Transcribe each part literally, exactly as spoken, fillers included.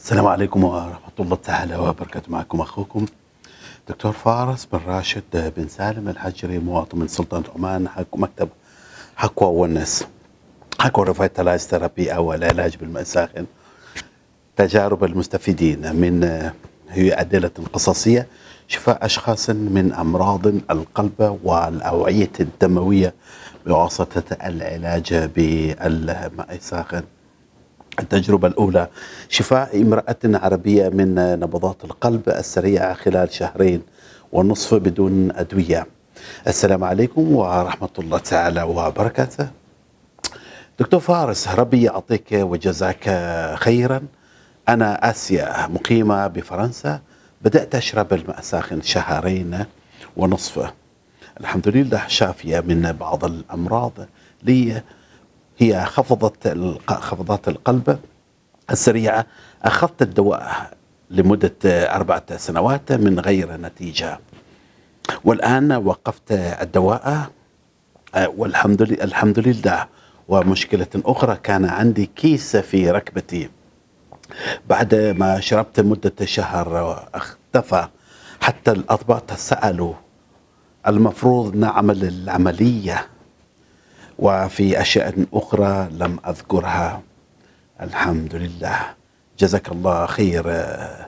السلام عليكم ورحمة الله تعالى وبركاته. معكم أخوكم دكتور فارس بن راشد بن سالم الحجري، مواطن من سلطنة عمان، حق مكتب حقوى والناس. حقوى ريفيتالايز ثيرابي أو العلاج بالماء الساخن. تجارب المستفيدين من هي أدلة قصصية شفاء أشخاص من أمراض القلب والأوعية الدموية بواسطة العلاج بالماء الساخن. التجربة الأولى شفاء امرأة عربية من نبضات القلب السريعة خلال شهرين ونصف بدون أدوية. السلام عليكم ورحمة الله تعالى وبركاته. دكتور فارس، ربي يعطيك وجزاك خيرا. أنا آسيا مقيمة بفرنسا، بدأت أشرب الماء الساخن شهرين ونصف، الحمد لله شافية من بعض الأمراض لي، هي خفضت خفضات القلب السريعة. أخذت الدواء لمدة أربعة سنوات من غير نتيجة، والآن وقفت الدواء والحمد لله الحمد لله. ومشكلة أخرى، كان عندي كيس في ركبتي، بعد ما شربت مدة شهر اختفى. حتى الأطباء تسألوا، المفروض نعمل العملية، وفي أشياء أخرى لم أذكرها. الحمد لله، جزاك الله خير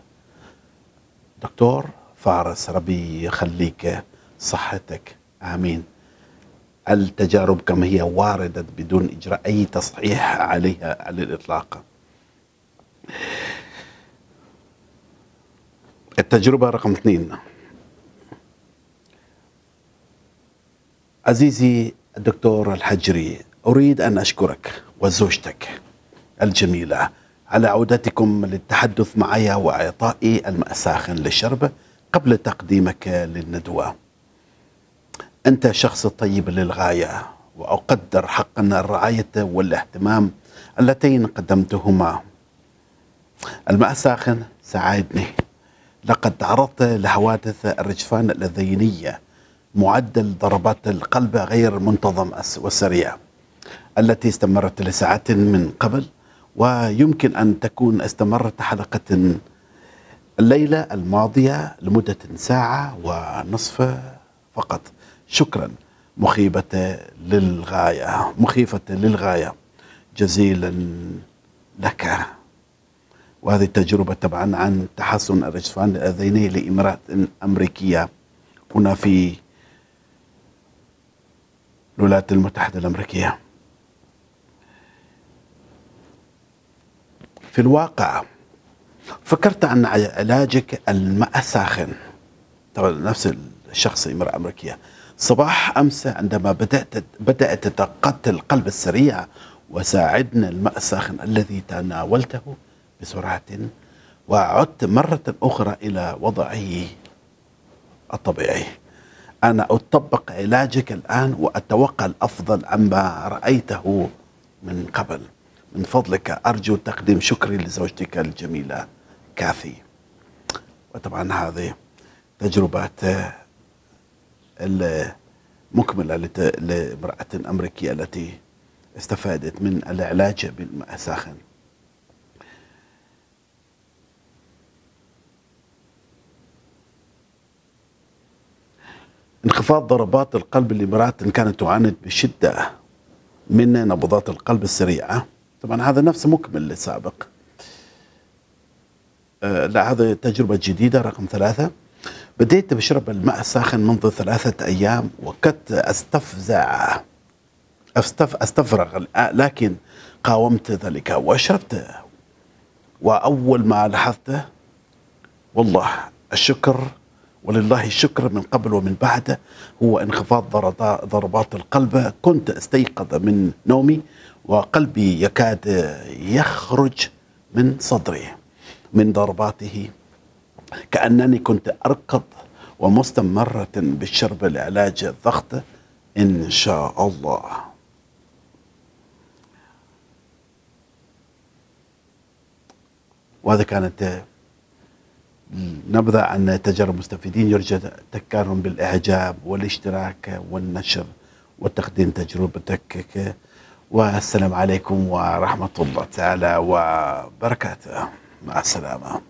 دكتور فارس، ربي يخليك صحتك، آمين. التجارب كما هي واردة بدون إجراء أي تصحيح عليها على الإطلاق. التجربة رقم اثنين. عزيزي الدكتور الحجري، أريد أن أشكرك وزوجتك الجميلة على عودتكم للتحدث معي وإعطائي الماء الساخن للشرب قبل تقديمك للندوة. أنت شخص طيب للغاية، وأقدر حقا الرعاية والاهتمام اللتين قدمتهما. الماء الساخن ساعدني، لقد تعرضت لحوادث الرجفان الذهنية، معدل ضربات القلب غير منتظم والسريع التي استمرت لساعات من قبل، ويمكن أن تكون استمرت حلقة الليلة الماضية لمدة ساعة ونصف فقط. شكرا، مخيبة للغاية مخيفة للغاية، جزيلا لك. وهذه التجربة طبعا عن تحسن الرجفان الذهني لامرأة أمريكية هنا في الولايات المتحدة الأمريكية. في الواقع فكرت أن علاجك الماء الساخن، طبعا نفس الشخص امرأة أمريكية، صباح أمس عندما بدأت بدأت دقات القلب السريعة، وساعدنا الماء الساخن الذي تناولته بسرعة، وعدت مرة أخرى إلى وضعه الطبيعي. أنا أطبق علاجك الآن وأتوقع الأفضل عما رأيته من قبل. من فضلك أرجو تقديم شكري لزوجتك الجميلة كاثي. وطبعا هذه تجربات المكملة لامرأة أمريكية التي استفادت من العلاج بالماء الساخن. انخفاض ضربات القلب لامرأة كانت تعاني بشدة من نبضات القلب السريعة. طبعا هذا نفس مكمل للسابق. آه لا، هذه تجربة جديدة. رقم ثلاثة، بديت بشرب الماء الساخن منذ ثلاثة أيام، وكنت أستفزع أستف أستفرغ، لكن قاومت ذلك وشربت. وأول ما لاحظته، والله الشكر ولله الشكر من قبل ومن بعد، هو انخفاض ضربات القلب. كنت استيقظ من نومي وقلبي يكاد يخرج من صدري من ضرباته، كأنني كنت أركض. ومستمرة بالشرب لعلاج الضغط إن شاء الله. وهذا كانت نبذة عن تجارب المستفيدين. يرجى تذكارهم بالإعجاب والاشتراك والنشر وتقديم تجربتك. والسلام عليكم ورحمة الله تعالى وبركاته. مع السلامة.